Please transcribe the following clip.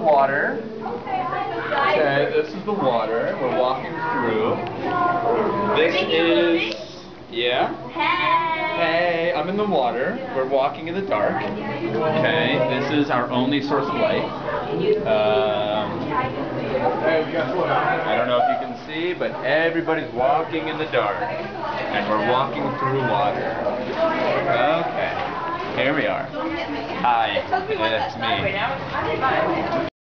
water. Okay, this is the water we're walking through. This is, yeah. Hey, I'm in the water. We're walking in the dark. Okay, this is our only source of light. I don't know if you can see, but everybody's walking in the dark. And we're walking through water. Okay, here we are. Hi, it's me.